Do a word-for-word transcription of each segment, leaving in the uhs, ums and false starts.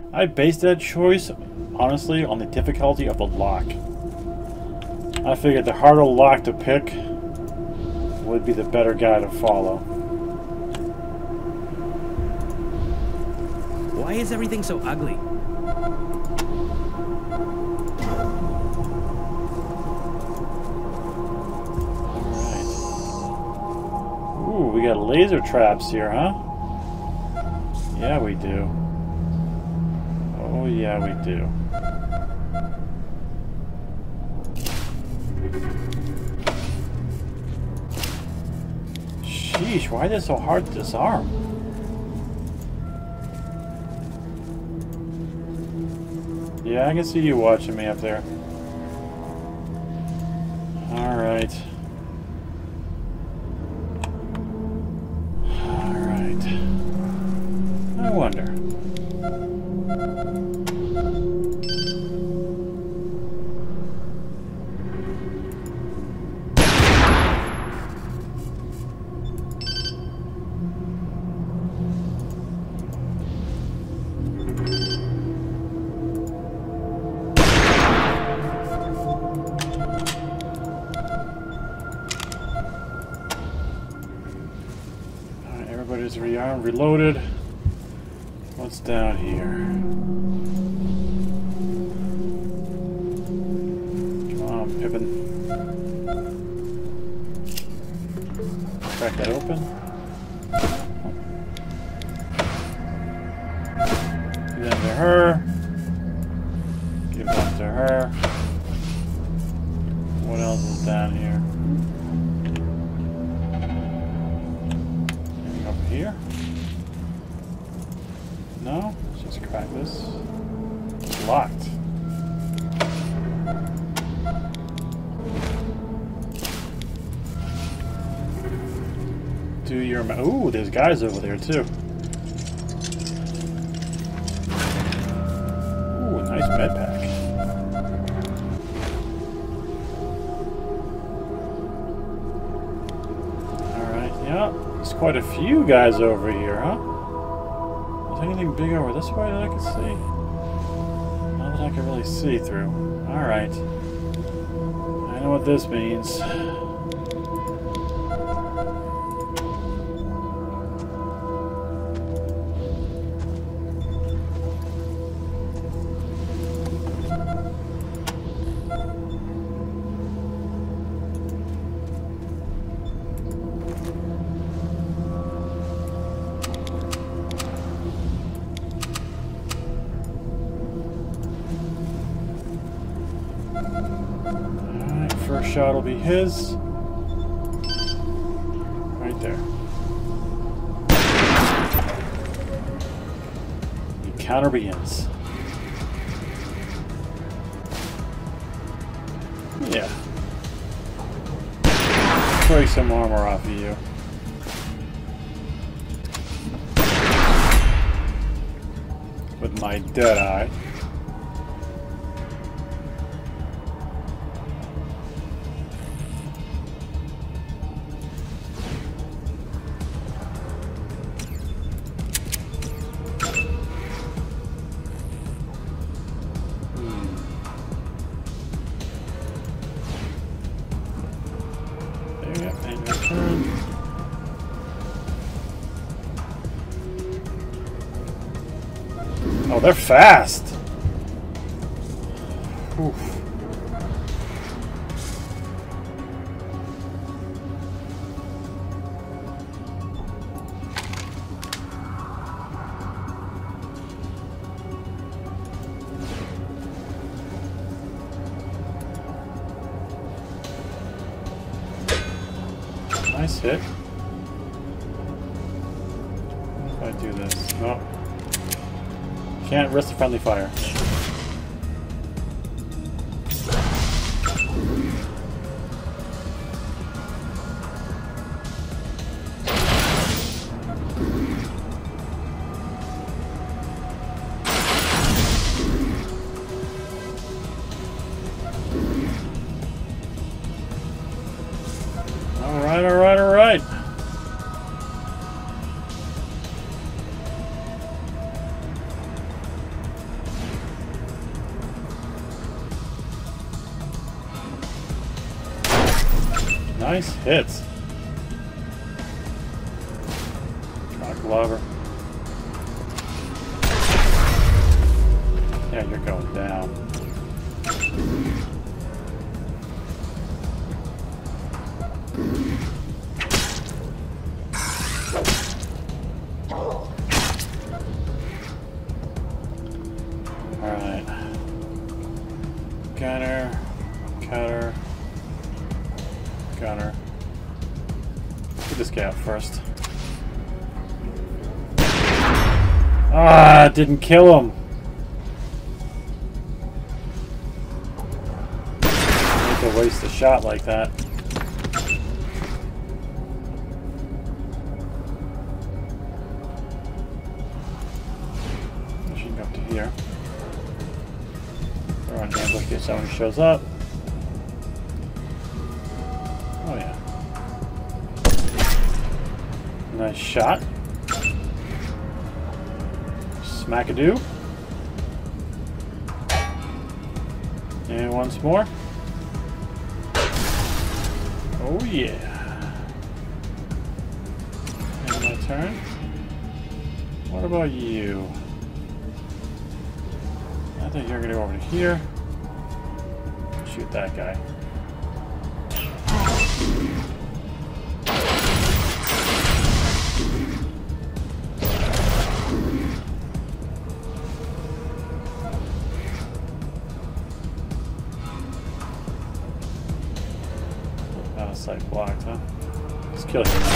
I based that choice, honestly, on the difficulty of the lock. I figured the harder lock to pick would be the better guy to follow. Why is everything so ugly? Alright. Ooh, we got laser traps here, huh? Yeah, we do. Oh, yeah, we do. Sheesh, why is it so hard to disarm? Yeah, I can see you watching me up there. Alright. Alright. I wonder. Everybody's rearmed, reloaded. What's down here? Come on, Pippin. Crack that open. Give that to her. Give that to her. What else is down here? Here? No? Let's just crack this. It's locked. Do your... Ooh, there's guys over there too. Ooh, a nice med pack. Alright, yeah. There's quite a few guys over here, huh? Is there anything big over this way that I can see? Not that I can really see through. Alright. I know what this means. First shot will be his. Right there. The counter begins. Yeah. Break some armor off of you. With my dead eye. Oh, they're fast. Oof. Nice hit. What if I do this? No. Can't risk the friendly fire. All right, all right, all right. Nice hits. Rock Glover. Yeah, you're going down. Alright. Gunner. Cutter. Gunner. Get this guy out first. Ah, didn't kill him. I hate to waste a shot like that. She can go up to here. Throw on ambush in case someone shows up. Oh yeah. Nice shot. Smackadoo. And once more. Oh yeah. And my turn. What about you? I think you're gonna go over to here. Shoot that guy. Out of sight blocked, huh? Let's kill him.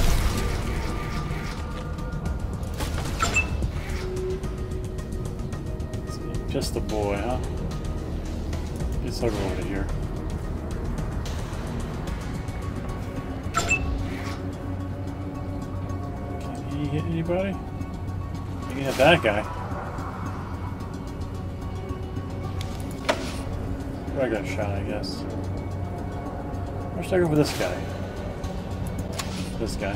Just the boy, huh? Guess I'll go over to here. Can he hit anybody? He can hit that guy. I got a shot, I guess. Or should I go for this guy? This guy.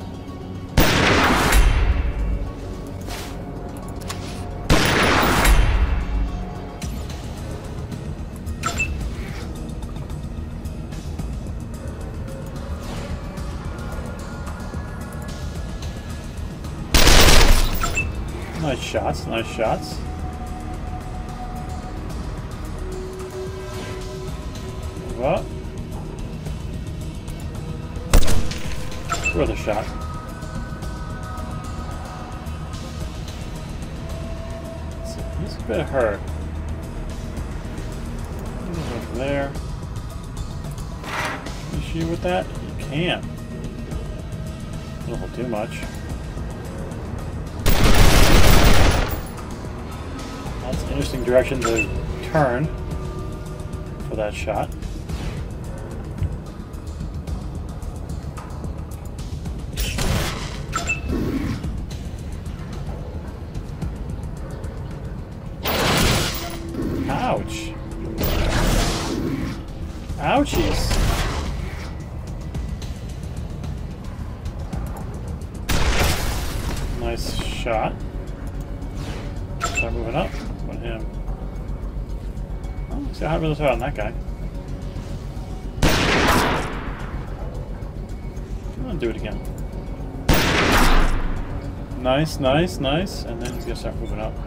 Nice shots, nice shots. Move up. Throw the shot. So he's a bit hurt. Go from there. Can you shoot with that? You can't. A little too much. That's an interesting direction to turn for that shot. Ouch. Ouchies. Nice shot. Start moving up. With him. Oh, see how this out on that guy. I'm gonna do it again. Nice, nice, nice. And then he's gonna start moving up.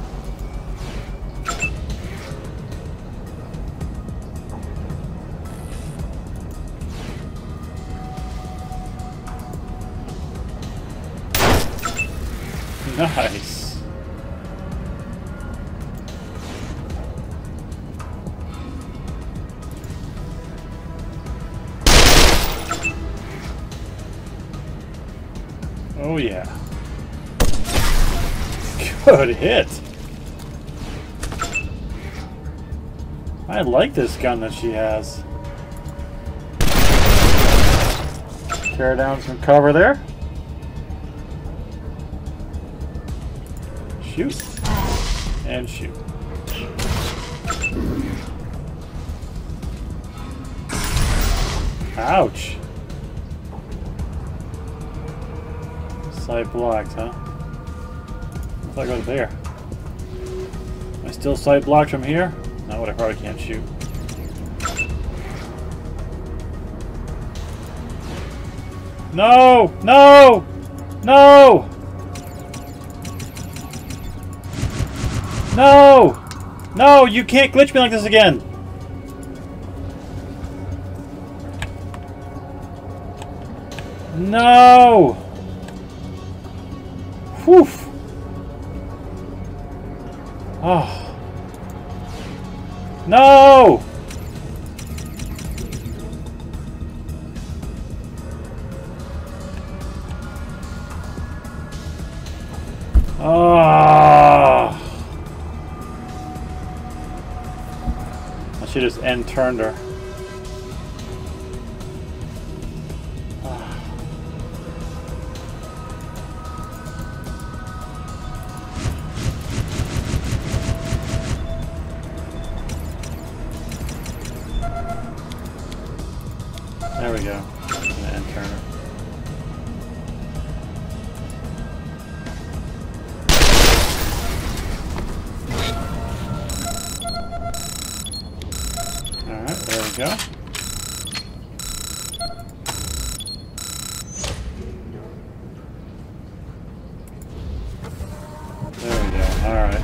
Nice. Oh yeah. Good hit. I like this gun that she has. Tear down some cover there. Shoot. And shoot. Ouch. Sight blocked, huh? If I go there. Am I still sight blocked from here? No, I probably can't shoot. No! No! No! No! No! You can't glitch me like this again! No! Whew! Oh. No! Oh. I should just end turned her. There we go. And turn her. Alright, there we go. There we go. Alright.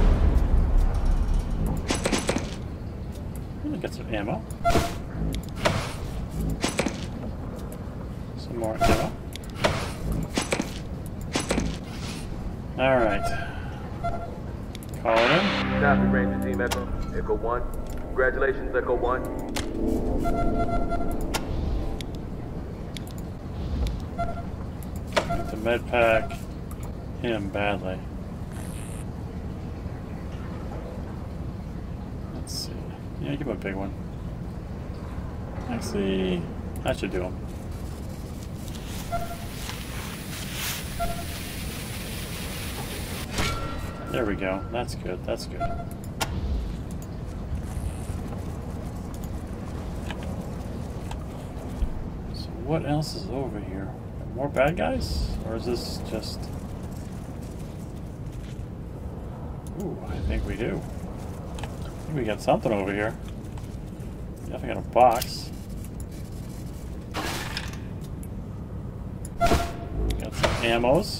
I'm gonna get some ammo. Some more ammo. Alright. Call it in. Copy, Ranger Team Echo. Echo one. Congratulations, Echo one. Need to med pack him badly. Let's see. Yeah, give him a big one. Actually, I should do him. There we go. That's good. That's good. So what else is over here? More bad guys? Or is this just... Ooh, I think we do. I think we got something over here. Definitely got a box. Got some ammos.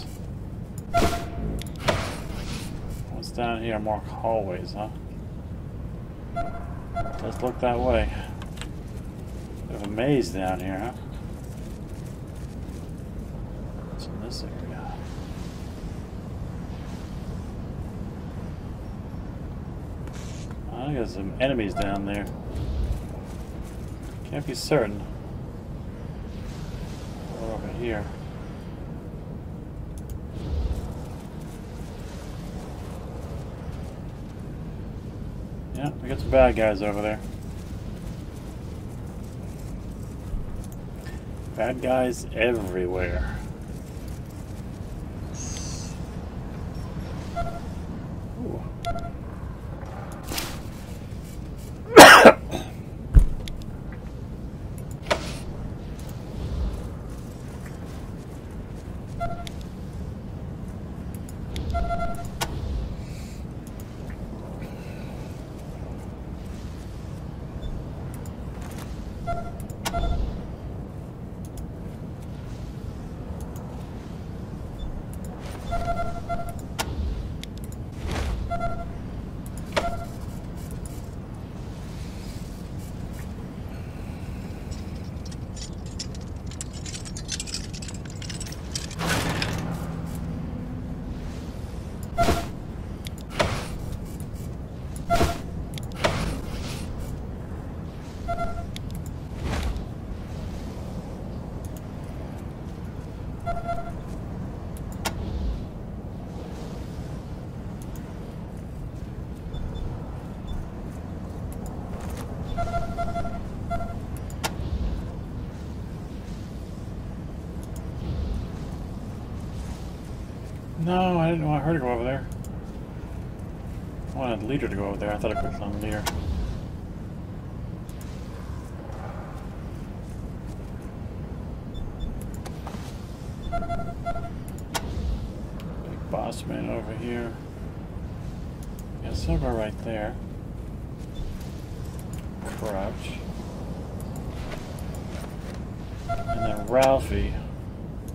What's down here? More hallways, huh? Let's look that way. Bit of a maze down here, huh? What's in this area? I got some enemies down there. Can't be certain. What over here? Yeah, we got some bad guys over there. Bad guys everywhere. Ooh. No, I didn't want her to go over there. I wanted the leader to go over there. I thought I clicked on the leader. Big boss man over here. Yeah, silver right there. Crouch. And then Ralphie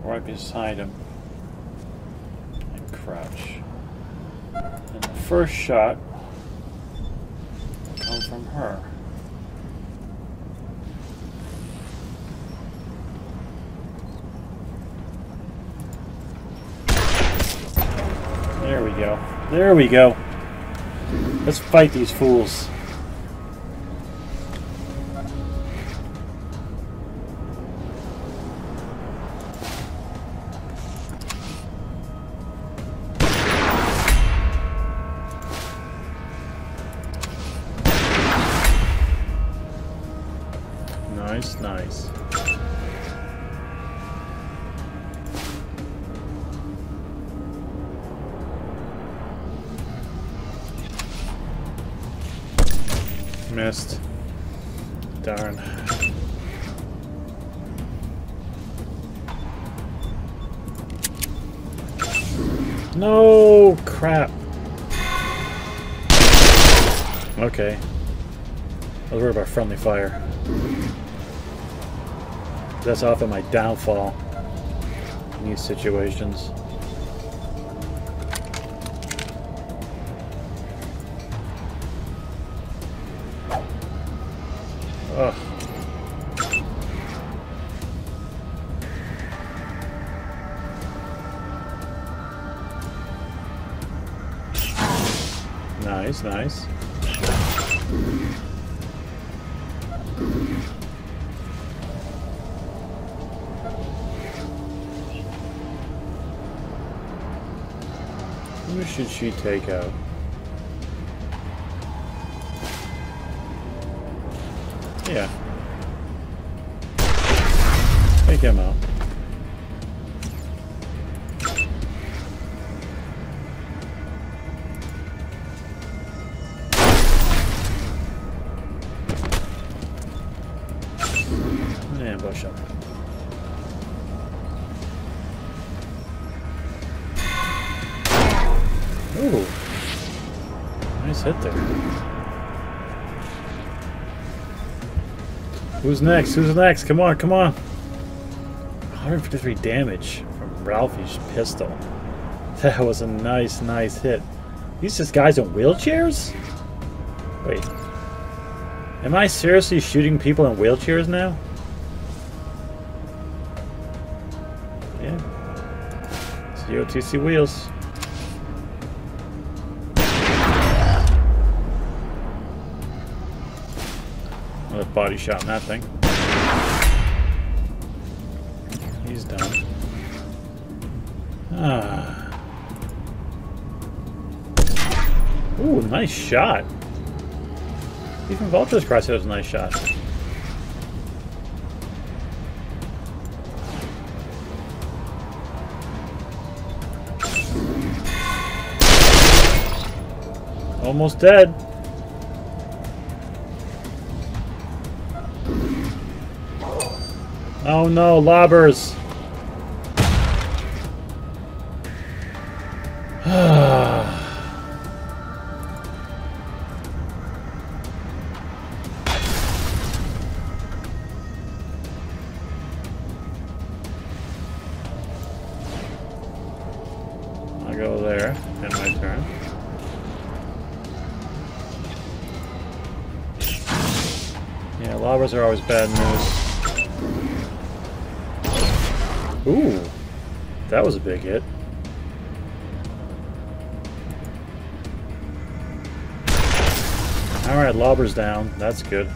right beside him. And crouch. And the first shot will come from her. There we go. There we go. Let's fight these fools. Nice, nice. Missed. Darn. No crap. Okay. I was worried about friendly fire. That's often my downfall in these situations. Ugh. Nice, nice. Who should she take out? Yeah. Take him out. Ambush him. Ooh. Nice hit there. Who's next? Who's next? Come on, come on. one hundred fifty-three damage from Ralphie's pistol. That was a nice, nice hit. These just guys in wheelchairs? Wait. Am I seriously shooting people in wheelchairs now? Yeah. C O T C wheels. Another body shot in that thing. He's done. Ah. Ooh, nice shot. Even Vulture's Cry said it was a nice shot. Almost dead. Oh no, lobbers! I'll go there. End my turn. Yeah, lobbers are always bad news. Ooh, that was a big hit. Alright, lobber's down. That's good.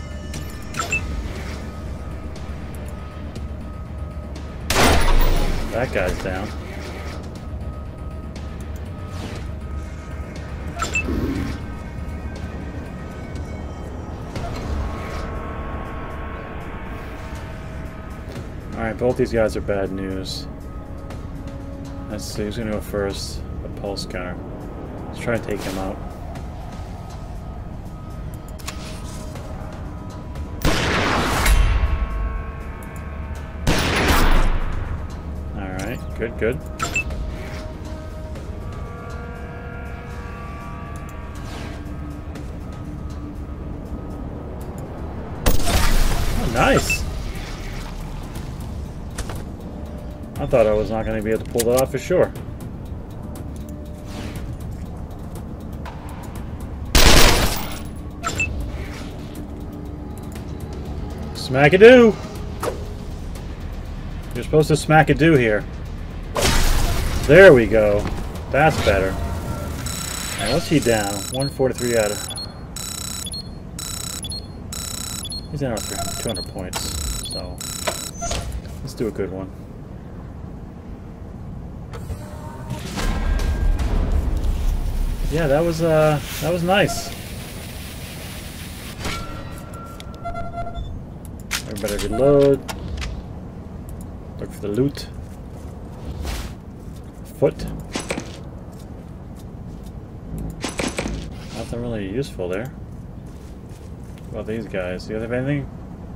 That guy's down. Alright, both these guys are bad news. Let's see, who's gonna go first? A pulse gunner. Let's try and take him out. Alright, good, good. Oh, nice! I thought I was not going to be able to pull that off for sure. Smack-a-doo! You're supposed to smack-a-doo here. There we go. That's better. Alright, what's he down? one forty-three out of... He's down with two hundred points, so... Let's do a good one. Yeah, that was, uh... that was nice. Everybody reload. Look for the loot. Foot. Nothing really useful there. What about these guys? Do you have anything?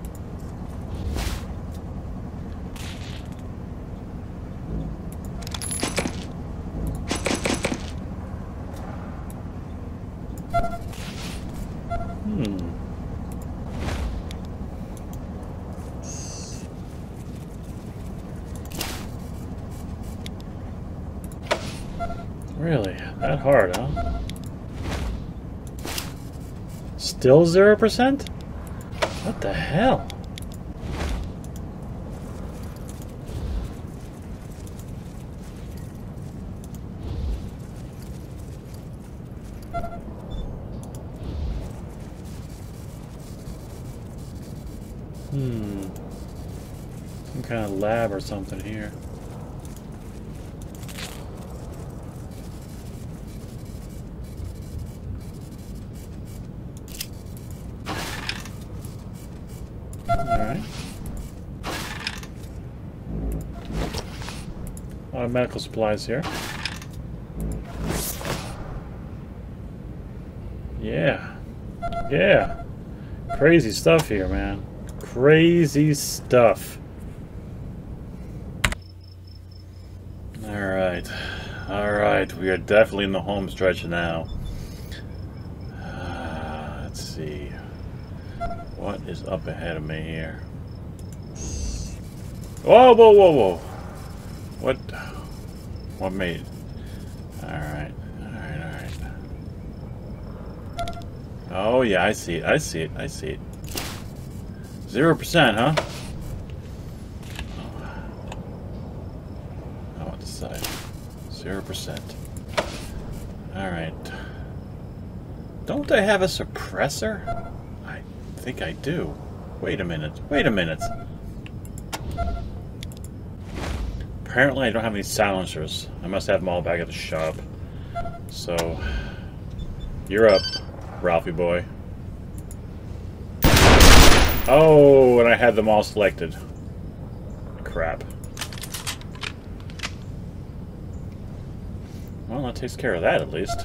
Hmm. Really? That hard, huh? Still zero percent? What the hell? Hmm. Some kind of lab or something here. Alright. A lot of medical supplies here. Yeah. Yeah. Crazy stuff here, man. Crazy stuff. Alright. Alright. We are definitely in the home stretch now. Uh, let's see. What is up ahead of me here? Whoa, whoa, whoa, whoa. What? What made? Alright. Alright, alright. Oh, yeah, I see it. I see it. I see it. Zero percent, huh? Oh, what side? Zero percent. Alright. Don't I have a suppressor? I think I do. Wait a minute. Wait a minute. Apparently I don't have any silencers. I must have them all back at the shop. So, you're up, Ralphie boy. Oh, and I had them all selected. Crap. Well, that takes care of that at least.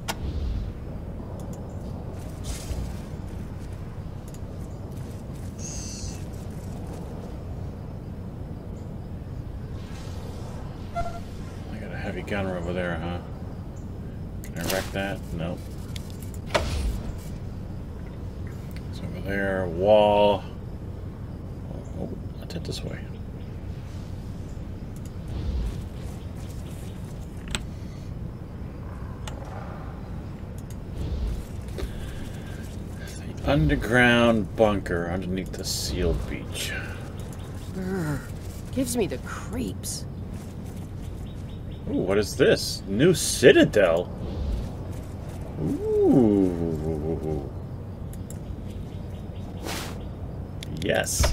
I got a heavy gunner over there, huh? Can I wreck that? Nope. Over there, wall. Oh, let's head this way. The underground bunker underneath the sealed beach. Brr, gives me the creeps. Ooh, what is this? New citadel. Ooh. Yes.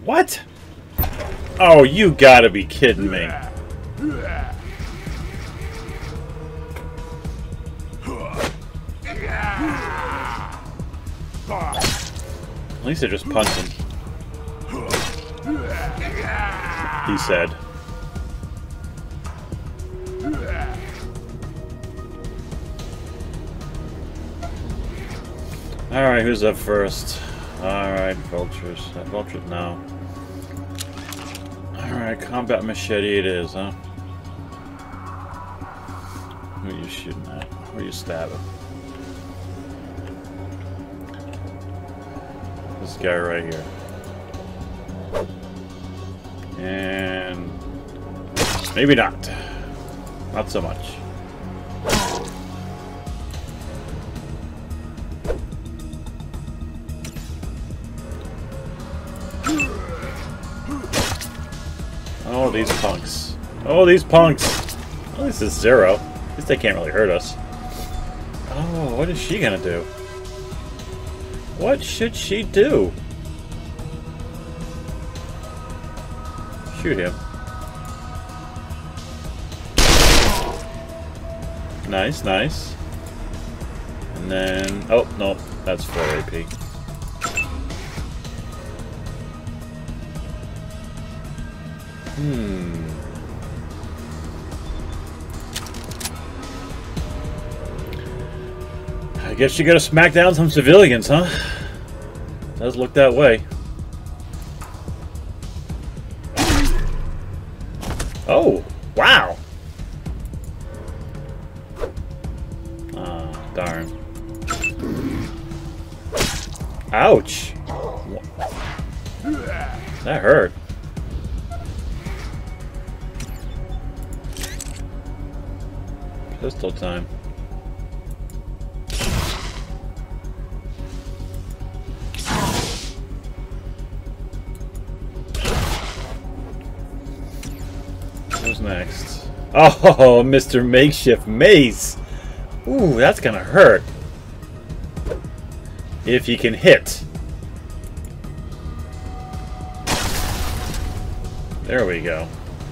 What? Oh, you gotta be kidding me. At least they're just punching. He said. Alright, who's up first? Alright, vultures. Uh, vultures now. Alright, combat machete it is, huh? Who are you shooting at? Who are you stabbing? This guy right here. And... maybe not. Not so much. Oh, these punks. Oh, these punks. At least it's zero. At least they can't really hurt us. Oh, what is she gonna do? What should she do? Shoot him. Nice, nice. And then... oh, no. That's four A P. Hmm. I guess you gotta smack down some civilians, huh? Does look that way. Oh, wow. Ah, darn. Ouch. That hurt. Pistol time. Who's next? Oh, Mister Makeshift Mace! Ooh, that's gonna hurt. If you can hit. There we go.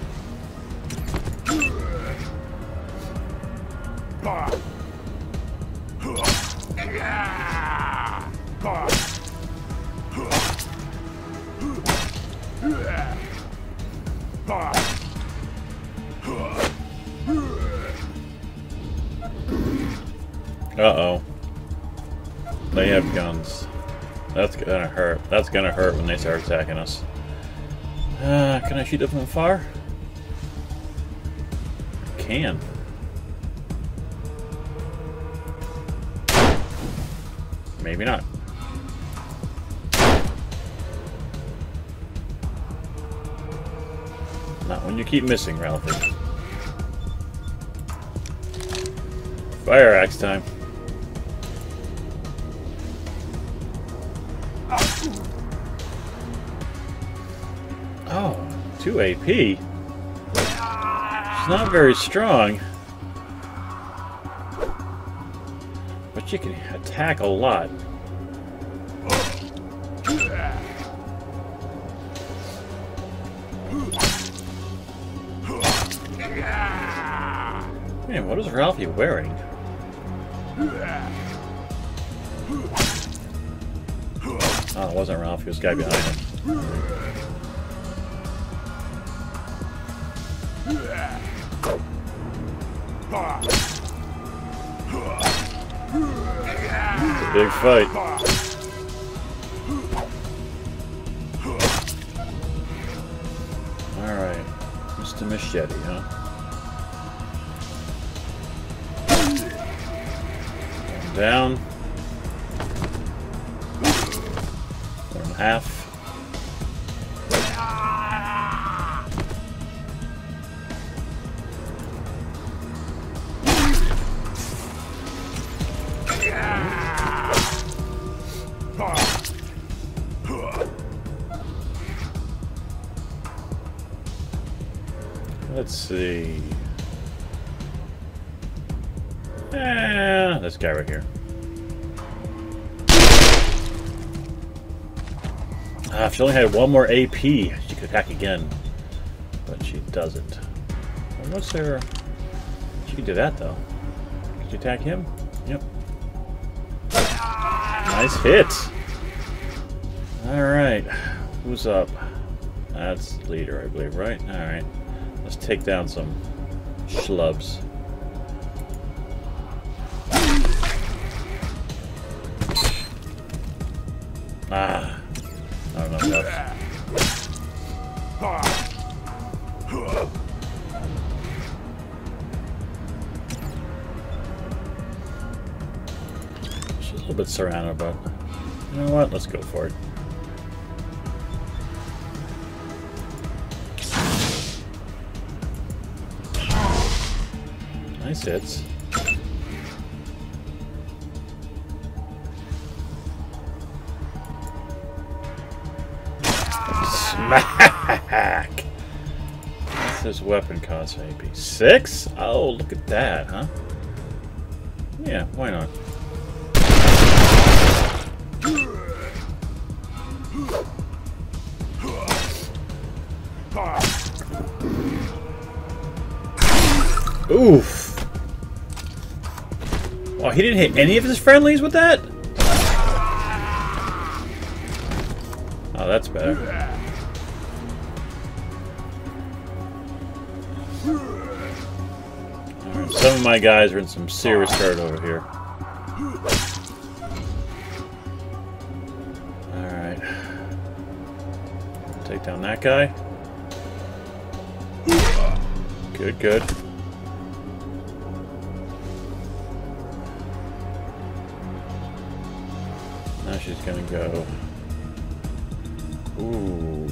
Uh-oh. They have guns. That's gonna hurt. That's gonna hurt when they start attacking us. Uh, can I shoot them from far? I can. Maybe not. Not when you keep missing, Ralphie. Fire axe time. Oh, two A P. She's not very strong. But you can attack a lot. Man, what is Ralphie wearing? Oh, it wasn't Ralphie, it was the guy behind him. It's a big fight. Alright. Mister Machete, huh? Down. One and a half. Let's see. Eh, this guy right here. Ah, if she only had one more A P, she could attack again. But she doesn't. Well, what's there? She could do that, though. Could you attack him? Yep. Nice hit! Alright. Who's up? That's leader, I believe, right? Alright. Let's take down some schlubs. Ah. Not enough left. She's a little bit surrounded, but you know what? Let's go for it. Nice hits. Smack! What's this weapon cost, maybe? Six? Oh, look at that, huh? Yeah, why not? Oof! Oh, he didn't hit any of his friendlies with that? Oh, that's better. Alright, some of my guys are in some serious hurt over here. Alright. Take down that guy. Good, good. Now she's gonna go. Ooh.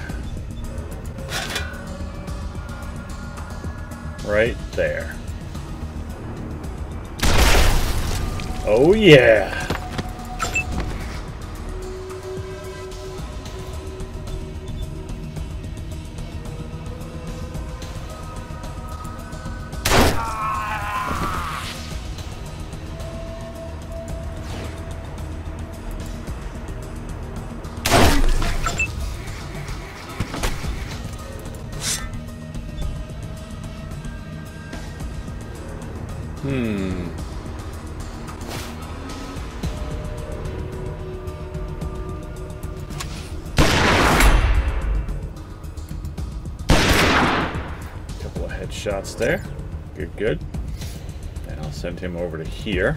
Right there. Oh yeah. Hmm. Couple of headshots there. Good, good. And I'll send him over to here.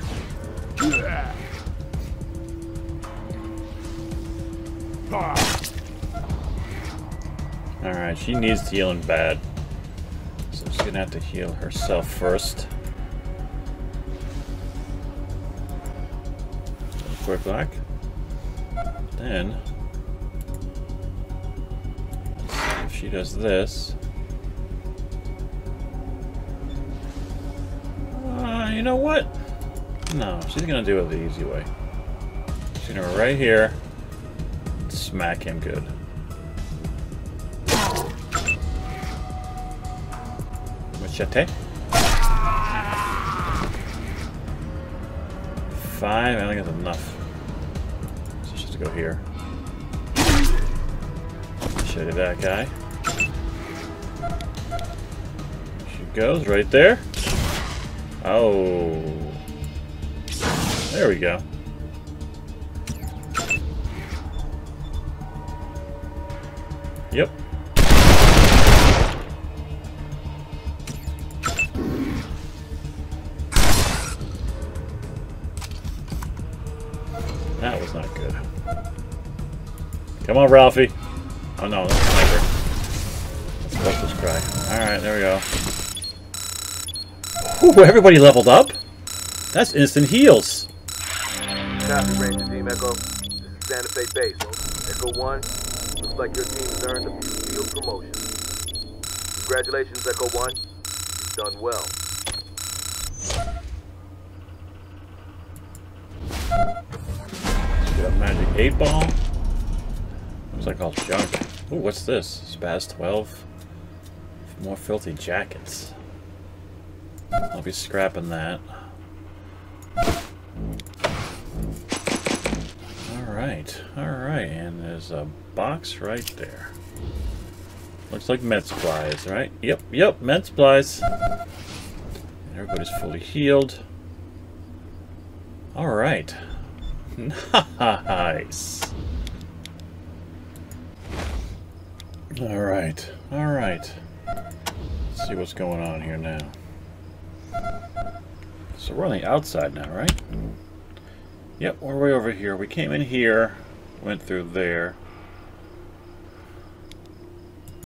Alright, she needs healing bad. So she's gonna have to heal herself first. Quick black. Then, let's see if she does this. Uh, you know what? No, she's gonna do it the easy way. She's gonna go right here, smack him good. Machete. Five, I think that's enough. So she's to go here. Machete that guy. She goes right there. Oh. There we go. Yep. That was not good. Come on, Ralphie. Oh no, that's a sniper. Let's let this cry. Alright, there we go. Ooh, everybody leveled up? That's instant heals. Copy, Ranger Team Echo. This is Santa Fe Base. Over. Echo one. Looks like your team has earned a few field promotions. Congratulations, Echo one. You've done well. Got magic eight ball. Looks like all junk. Ooh, what's this? Spaz twelve. More filthy jackets. I'll be scrapping that. Alright. Alright, alright, and there's a box right there. Looks like med supplies, right? Yep, yep, med supplies. Everybody's fully healed. Alright. Nice. Alright, alright. Let's see what's going on here now. So we're on the outside now, right? Yep, we're way over here. We came in here, went through there.